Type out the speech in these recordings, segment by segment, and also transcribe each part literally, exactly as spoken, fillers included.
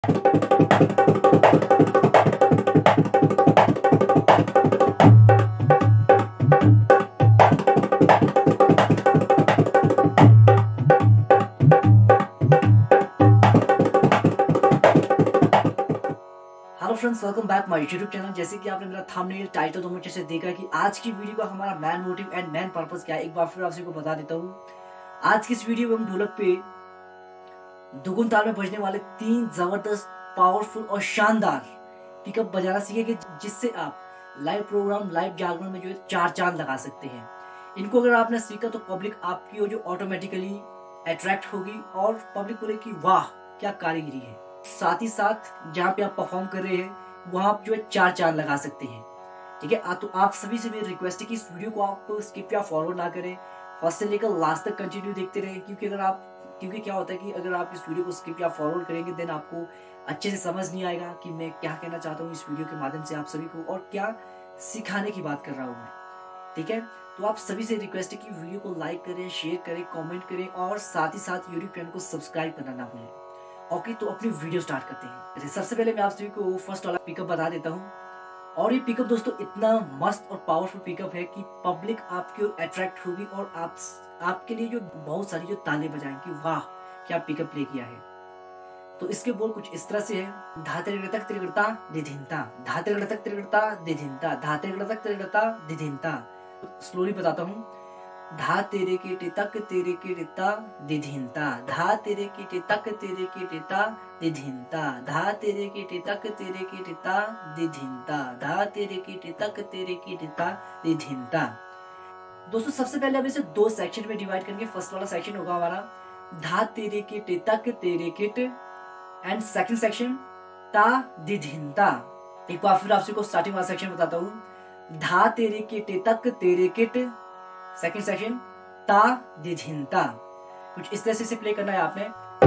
Hello friends, welcome back my YouTube channel. जैसे कि आपने मेरा थंबनेल टाइटल दोनों अच्छे से देखा कि आज की वीडियो का हमारा main motive and main purpose क्या है, एक बार फिर आपसे को बता देता हूँ। आज की इस वीडियो में हम ढोलक पे दुगुन ताल में बजने वाले तीन जबरदस्त, पावरफुल और शानदार पिकअप बजाना सीखेंगे, जिससे आप लाइव प्रोग्राम, लाइव जागरण में जो है चार चांद लगा सकते हैं। इनको अगर आपने सीखा तो पब्लिक आपकी हो जो ऑटोमेटिकली अट्रैक्ट होगी और पब्लिक बोलेगी वाह क्या कारीगरी है। साथ ही साथ जहाँ पे आप परफॉर्म कर रहे हैं वहाँ आप जो है चार चांद लगा सकते हैं। ठीक है, तो आप सभी से मेरी रिक्वेस्ट है कि इस वीडियो को आप स्किप या फॉरवर्ड ना करें, फर्स्ट से लेकर लास्ट तक कंटिन्यू देखते रहें। क्योंकि अगर आप क्योंकि क्या होता है कि अगर आप इस वीडियो को स्किप या फॉरवर्ड करेंगे देन आपको अच्छे से समझ नहीं आएगा कि मैं क्या कहना चाहता हूँ इस वीडियो के माध्यम से आप सभी को, और क्या सिखाने की बात कर रहा हूँ मैं। ठीक है, तो आप सभी से रिक्वेस्ट है कि वीडियो को लाइक करें, शेयर करें, कमेंट करें और साथ ही साथ यूट्यूब चैनल को सब्सक्राइब करना ना भूलें। ओके, तो अपनी वीडियो स्टार्ट करते हैं। सबसे पहले मैं आप सभी को फर्स्ट वाला पिकअप बता देता हूँ। और ये पिकअप दोस्तों इतना मस्त और पावरफुल पिकअप है कि पब्लिक आपकी ओर अट्रैक्ट होगी और आप आपके लिए जो बहुत सारी जो ताले बजाएंगे, वाह क्या पिकअप प्ले किया है। तो इसके बोल कुछ इस तरह से है। धाते तक त्रिगड़ता दिधिनता, धाते तक त्रिगड़ता दिधिनता, धाते तक त्रिगड़ता दिधिनता। स्लोली बताता हूँ। धा तेरे के टितक तेरे के टिता दिधिनता, धा तेरे के टितक तेरे के टिता दिधिनता, धा तेरे के टितक तेरे के टिता दिधिनता, धा तेरे के टितक तेरे के टिता दिधिनता। दोस्तों सबसे पहले हम इसे दो सेक्शन में डिवाइड करेंगे। फर्स्ट वाला सेक्शन होगा हमारा धा तेरे के टितक तेरे किट एंड सेकंड सेक्शन ता दिधिनता। एक बार फिर आपसे को स्टार्टिंग वाला सेक्शन बताता हूँ। धा तेरे के टितक तेरे किट, सेकंड सेक्शन ता दिधिनता। कुछ इस तरह से प्ले करना है आपने।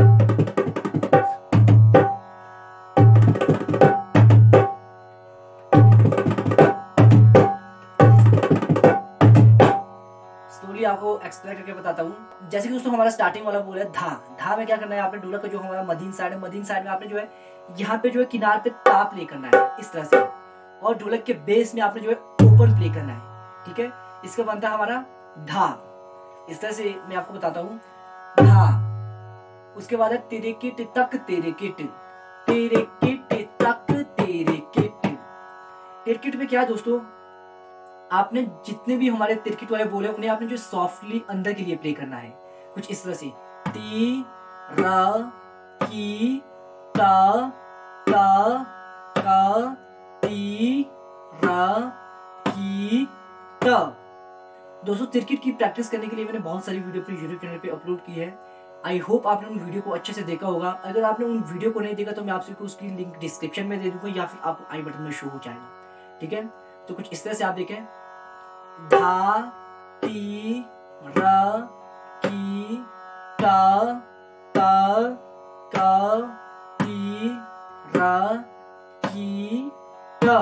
स्लोली आपको एक्सप्लेन करके बताता हूँ। जैसे कि दोस्तों हमारा स्टार्टिंग वाला बोल है धा। धा में क्या करना है आपने, ढोलक का जो हमारा मदीन साइड है, मदीन साइड में आपने जो है यहाँ पे जो है किनार पे ता प्ले करना है इस तरह से, और ढोलक के बेस में आपने जो है ओपन प्ले करना है। ठीक है, इसका बनता है हमारा धा। इस तरह से मैं आपको बताता हूँ। धा, उसके बाद है तेरे किट तक तेरे किट, तेरे किट तक तेरे किट। तिरकिट में क्या है दोस्तों, आपने जितने भी हमारे तिरकिट वाले बोले उन्हें आपने जो सॉफ्टली अंदर के लिए प्ले करना है। कुछ इस तरह से ती र की ता ता का ती र की ता। दोस्तों तिरकिट की प्रैक्टिस करने के लिए मैंने बहुत सारी वीडियो अपने यूट्यूब चैनल पे अपलोड की है। आई होप आपने उन वीडियो को अच्छे से देखा होगा। अगर आपने उन वीडियो को नहीं देखा तो मैं आपसे को उसकी लिंक डिस्क्रिप्शन में दे दूंगा या फिर आपको आई बटन में शो हो जाएगा। ठीक है, तो कुछ इस तरह से आप देखें। धा ती र की ता ता का ती र की ता।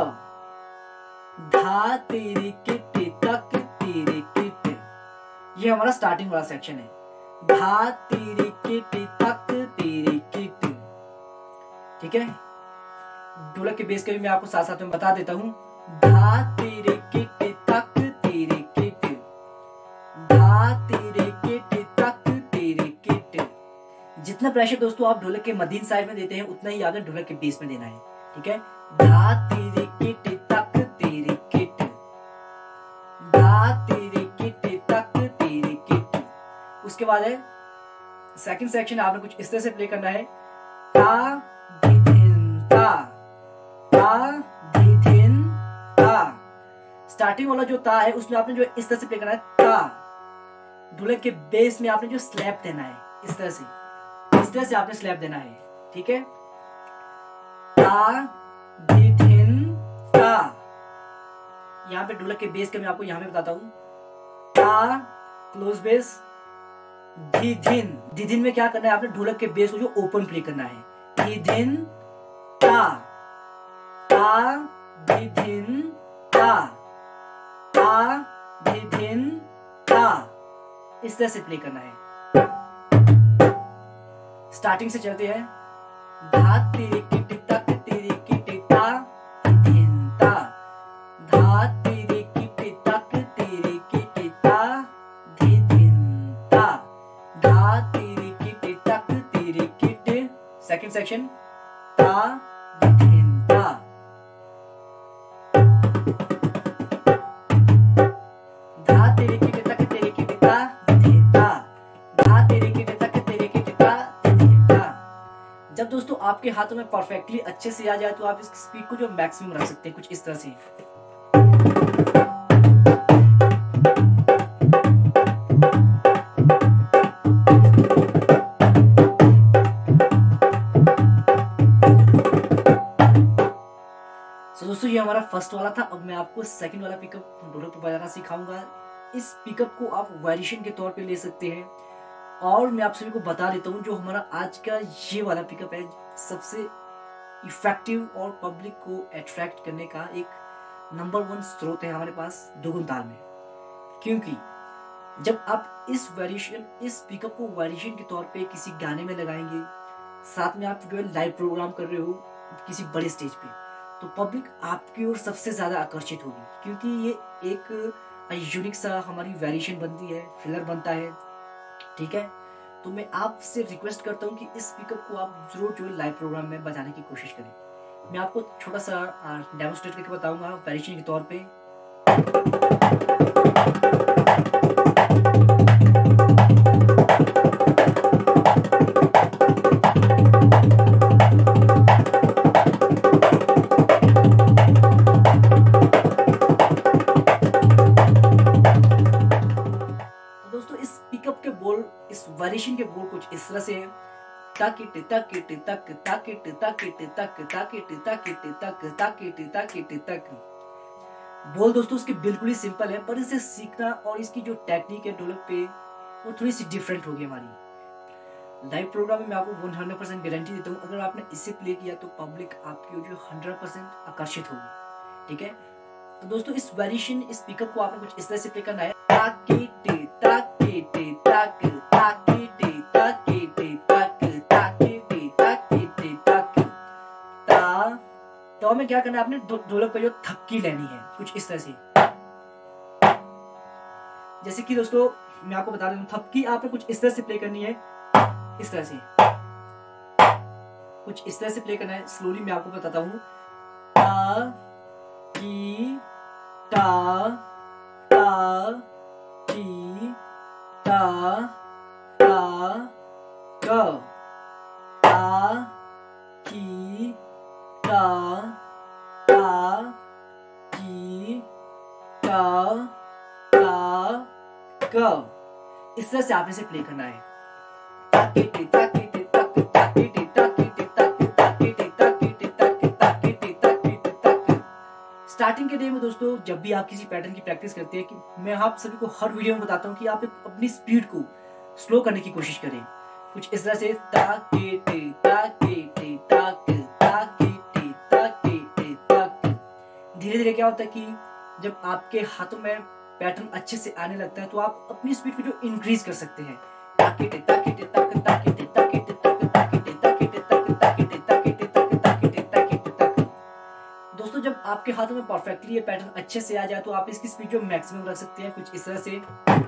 धा तेरे के तक तेरे किट, ये हमारा स्टार्टिंग वाला सेक्शन है। धा तेरे किट तक तेरे किट। ठीक है, ढोलक के बेस का भी मैं आपको साथ साथ में बता देता हूँ। धा तेरे किट तक तेरे किट, धा तेरे किट तक तेरे किट। जितना प्रेशर दोस्तों आप ढोलक के मदीन साइड में देते हैं उतना ही आगे ढोलक के बेस में देना है। ठीक है, धा तेरे किट तक तेरे किट, धा तेरे किट तक तेरे किट। उसके बाद है सेकंड सेक्शन, आपने कुछ इस तरह से प्ले करना है। ता दिधिन ता, ता दिधिन ता। स्टार्टिंग वाला जो ता है उसमें आपने जो इस तरह से प्ले करना है। ता ढोलक के बेस में आपने जो स्लैप देना है इस तरह से, इस तरह से आपने स्लैप देना है। ठीक है, ता दिधिन ता। यहाँ पे ढोलक के बेस का मैं आपको यहाँ पे बताता हूँ। ता क्लोज बेस, दिधिन। दिधिन में क्या करना है आपने, ढोलक के बेस को जो ओपन प्ले करना है। दिधिन ता ता दिधिन ता ता दिधिन ता। इस तरह से प्ले करना है। स्टार्टिंग से चलते हैं। धा तेरे किट तक तेरे किट ता धिन ता, धा तेरे किट तक तेरे किट ता धि धिन ता, धा तेरे किट तक तेरे किट, सेकंड सेक्शन, ता धिन ता, धा तेरे किट तक तेरे किट ता धिन ता, धा तेरे किट तक तेरे किट ता धिन ता। जब दोस्तों आपके हाथों में परफेक्टली अच्छे से आ जाए तो आप इसकी स्पीड को जो मैक्सिमम रख सकते हैं कुछ इस तरह से। तो दोस्तों ये हमारा फर्स्ट वाला था। अब मैं आपको सेकंड वाला पिकअप ढोलक पर बजाना सिखाऊंगा। इस पिकअप को आप वेरिएशन के तौर पे ले सकते हैं। और मैं आप सभी को बता देता हूँ जो हमारा आज का ये वाला पिकअप है सबसे इफेक्टिव और पब्लिक को अट्रैक्ट करने का एक नंबर वन स्रोत है हमारे पास दुगुन ताल में। क्योंकि जब आप इस वेरिएशन इस पिकअप को वेरिएशन के तौर पे किसी गाने में लगाएंगे, साथ में आप जो है लाइव प्रोग्राम कर रहे हो किसी बड़े स्टेज पे, तो पब्लिक आपकी ओर सबसे ज्यादा आकर्षित होगी। क्योंकि ये एक यूनिक सा हमारी वेरिएशन बनती है, फिलर बनता है, ठीक है। तो मैं आपसे रिक्वेस्ट करता हूँ कि इस पिकअप को आप जरूर जो लाइव प्रोग्राम में बजाने की कोशिश करें। मैं आपको छोटा सा डेमोस्ट्रेट करके बताऊंगा वेरिएशन के तौर पे। इस वेरिएशन के बोल कुछ इस तरह से ताकिट ताकिट तक ताकिट ताकिट तक ताकिट ताकिट तक ताकिट ताकिट तक। बोल दोस्तों उसके बिल्कुल ही सिंपल है, पर इसे सीखना और इसकी जो टेक्निक है ढोलक पे वो थोड़ी सी डिफरेंट होगी हमारी। लाइव प्रोग्राम में मैं आपको हंड्रेड परसेंट गारंटी देता हूँ, अगर आपने इसे प्ले किया तो पब्लिक आपकी जो हंड्रेड परसेंट आकर्षित होगी, ठीक है। तो दोस्तों इस वेरिएशन इस पिकअप को आपने कुछ इस तरह से प्ले करना है। ताकिट ताकिट तक तो में क्या करना है, आपने ढोलक पे जो थपकी लेनी है कुछ इस तरह से। जैसे कि दोस्तों मैं आपको बता दूं, थपकी आपने कुछ इस तरह से प्ले करनी है, इस तरह से कुछ इस तरह से प्ले करना है। स्लोली मैं आपको बताता हूं। ता की ता ता की ता ता क ता की ता ता की ता ता क। इस तरह से आपने इसे प्ले करना है। स्टार्टिंग के डे में दोस्तों जब भी आप किसी पैटर्न की प्रैक्टिस करते हैं, कि मैं आप सभी को हर वीडियो में बताता हूँ कि आप अपनी स्पीड को स्लो करने की कोशिश करें कुछ इस तरह से। ता के टे ता के टे ता के ता के टे ता के टे तक। धीरे धीरे क्या होता है कि जब आपके हाथों में पैटर्न अच्छे से आने लगता है तो आप अपनी स्पीड को जो इंक्रीज कर सकते हैं। ताके टे ताके टे तक ताके टे ताके टे तक ताके टे ताके टे तक ताके टे ताके टे तक ताके टे ताके टे तक। दोस्तों जब आपके हाथों में परफेक्टली ये पैटर्न अच्छे से आ जाए तो आप इसकी स्पीड जो मैक्सिमम रख सकते हैं कुछ इस तरह से।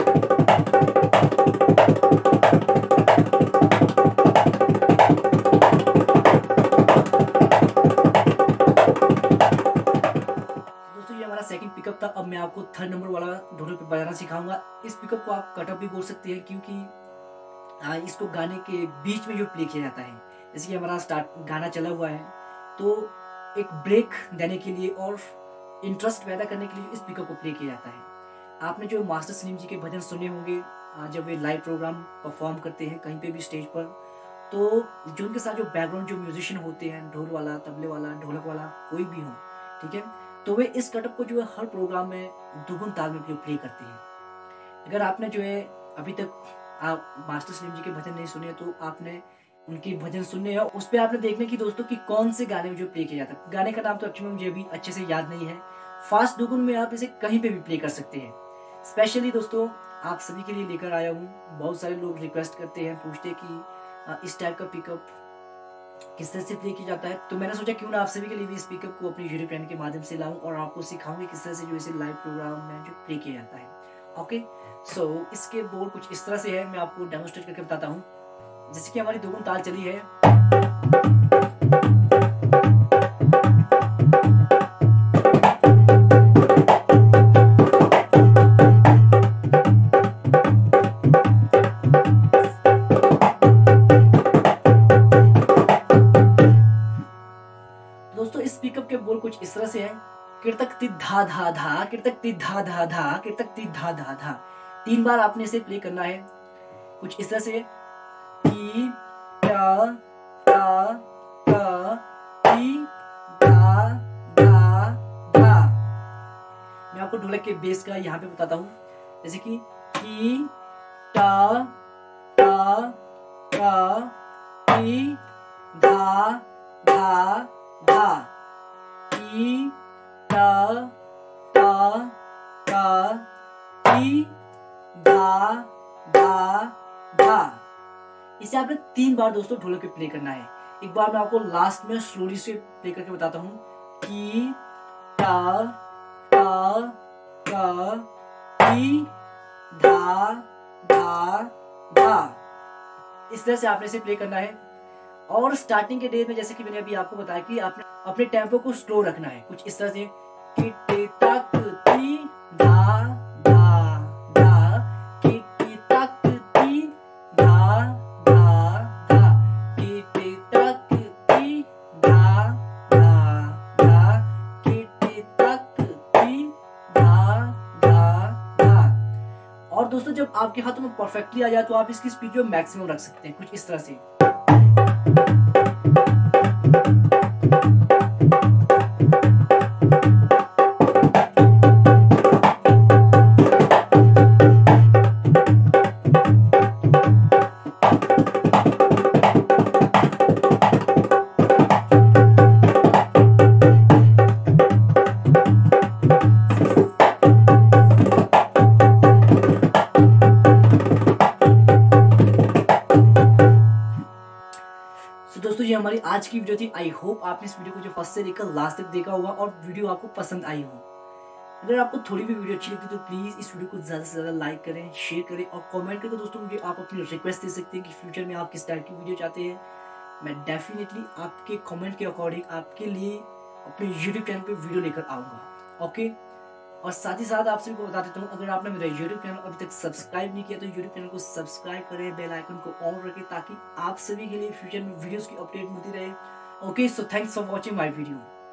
सेकंड पिकअप था। अब मैं आपको थर्ड नंबर वाला ढोलक पे बजाना सिखाऊंगा। इस पिकअप को आप कटअप भी बोल सकते हैं, क्योंकि आ, इसको गाने के बीच में जो प्ले किया जाता है, जैसे कि हमारा स्टार्ट गाना चला हुआ है तो एक ब्रेक देने के लिए और इंटरेस्ट पैदा करने के लिए इस पिकअप को प्ले किया जाता है। आपने जो मास्टर सलीम जी के भजन सुने होंगे जब वे लाइव प्रोग्राम परफॉर्म करते हैं कहीं पे भी स्टेज पर, तो जो उनके साथ जो बैकग्राउंड जो म्यूजिशियन होते हैं, ढोल वाला, तबले वाला, ढोलक वाला, कोई भी हो, ठीक है, तो वे इस कटअप को जो है हर प्रोग्राम में दुगुन ताल में प्ले करते हैं। अगर आपने जो है अभी तक आप मास्टर सलीम जी के भजन नहीं सुने तो आपने उनके भजन सुनने हैं, उस पर आपने देखने की दोस्तों कि कौन से गाने में जो प्ले किया जाता है। गाने का नाम तो एक्चुअली मुझे अभी अच्छे से याद नहीं है। फास्ट दुगुन में आप इसे कहीं पे भी प्ले कर सकते हैं। स्पेशली दोस्तों आप सभी के लिए लेकर आया हूँ। बहुत सारे लोग रिक्वेस्ट करते हैं, पूछते हैं कि इस टाइप का पिकअप किस तरह से प्ले किया जाता है। तो मैंने सोचा क्यों ना आप सभी के लिए भी इस पिकअप को अपनी यूट्यूब चैनल के माध्यम से लाऊं और आपको सिखाऊंगी किस तरह से जो इसे लाइव प्रोग्राम में जो प्ले किया जाता है। ओके, सो इसके बोर्ड कुछ इस तरह से है, मैं आपको डेमोस्ट्रेट करके बताता हूँ। जैसे कि हमारी दोगुन ताल चली है, दोस्तों इस पिकअप के बोल कुछ इस तरह से है, किरतक ति धा धा धा, किरतक ति धा धा धा, किरतक ति धा धा धा। तीन बार आपने इसे प्ले करना है कुछ इस तरह से, टी टा टा टा टी धा धा धा। मैं आपको ढोलक के बेस का यहाँ पे बताता हूँ, जैसे कि टी टा टा टा टी धा धा धा, टी टा टा टा टी धा धा धा। इसे आपने तीन बार दोस्तों ढोलक पे प्ले करना है। एक बार मैं आपको लास्ट में स्लोली से प्ले करके बताता हूँ, टी टा टा टा टी धा धा धा। इस तरह से आपने इसे प्ले करना है। और स्टार्टिंग के डे में जैसे कि मैंने अभी आपको बताया कि आपने अपने टेम्पो को स्लो रखना है कुछ इस तरह से, कि टे तक ती धा धा धा, कि टे तक ती धा धा धा, कि टे तक ती धा धा धा, कि टे तक ती धा धा धा। और दोस्तों जब आपके हाथों में परफेक्टली आ जाए तो आप इसकी स्पीड जो मैक्सिमम रख सकते हैं कुछ इस तरह से। तो दोस्तों ये हमारी आज की वीडियो थी। आई होप आपने इस वीडियो को जो फर्स्ट से लेकर लास्ट तक देखा होगा और वीडियो आपको पसंद आई हो। अगर आपको थोड़ी भी वीडियो अच्छी लगती तो प्लीज इस वीडियो को ज्यादा से ज्यादा लाइक करें, शेयर करें और कमेंट करके दोस्तों मुझे आप अपनी रिक्वेस्ट दे सकते हैं कि फ्यूचर में आप किस टाइप की वीडियो चाहते हैं। मैं डेफिनेटली आपके कमेंट के अकॉर्डिंग आपके लिए अपने यूट्यूब चैनल पे वीडियो लेकर आऊँगा। ओके, और साथ ही साथ आप सभी को बता देता हूँ, अगर आपने मेरा यूट्यूब चैनल अभी तक सब्सक्राइब नहीं किया तो यूट्यूब चैनल को सब्सक्राइब करें, बेल आइकन को ऑन रखें ताकि आप सभी के लिए फ्यूचर में वीडियोस की अपडेट मिलती रहे। Okay, so thanks for watching my video.